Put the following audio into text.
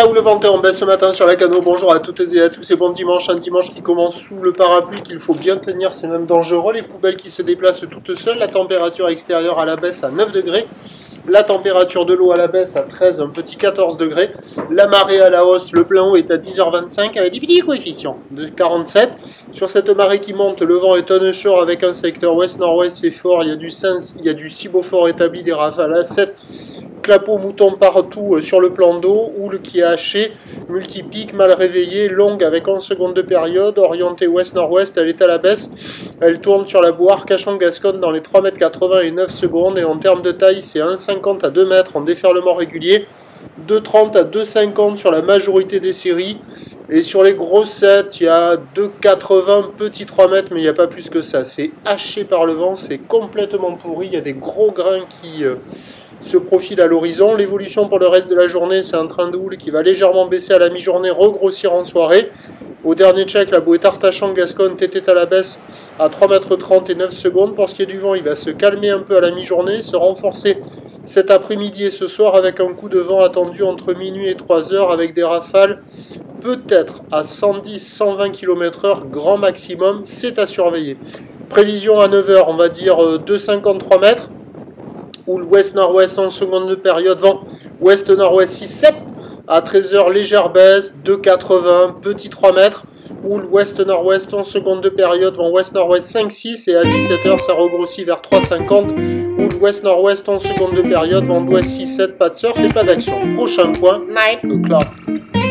là où le vent est en baisse ce matin sur la Cano, bonjour à toutes et à tous, c'est bon dimanche, un dimanche qui commence sous le parapluie qu'il faut bien tenir, c'est même dangereux, les poubelles qui se déplacent toutes seules, la température extérieure à la baisse à 9 degrés, la température de l'eau à la baisse à 13, un petit 14 degrés, la marée à la hausse, le plein haut est à 10h25 avec des petits coefficients de 47, sur cette marée qui monte, le vent est onshore avec un secteur ouest-nord-ouest, c'est fort, il y a du Cibophore établi, des rafales à 7, clapot mouton partout sur le plan d'eau, houle qui est hachée, multipique, mal réveillée, longue avec 11 secondes de période, orientée ouest-nord-ouest, elle est à la baisse, elle tourne sur la boire Cachan-Gasconne dans les 3,80 m et 9 secondes, et en termes de taille, c'est 1,50 à 2 mètres en déferlement régulier, 2,30 à 2,50 sur la majorité des séries, et sur les grossettes, il y a 2,80, petit 3 mètres, mais il n'y a pas plus que ça, c'est haché par le vent, c'est complètement pourri, il y a des gros grains qui se profile à l'horizon. L'évolution pour le reste de la journée, c'est un train de houle qui va légèrement baisser à la mi-journée, regrossir en soirée. Au dernier check, la bouée Artachan-Gasconne était à la baisse à 3,30 m et 9 secondes. Pour ce qui est du vent, il va se calmer un peu à la mi-journée, se renforcer cet après-midi et ce soir avec un coup de vent attendu entre minuit et 3 h avec des rafales peut-être à 110-120 km/h, grand maximum, c'est à surveiller. Prévision à 9 h, on va dire 2,53 mètres. Houle ouest-nord-ouest en seconde de période, vent ouest-nord-ouest 6-7, à 13h légère baisse, 2,80, petit 3 mètres, houle ouest-nord-ouest en seconde de période, vent ouest-nord-ouest 5-6, et à 17h ça regrossit vers 3,50, houle ouest-nord-ouest en seconde de période, vent d'ouest 6-7, pas de surf et pas d'action. Prochain point, 9 o'clock.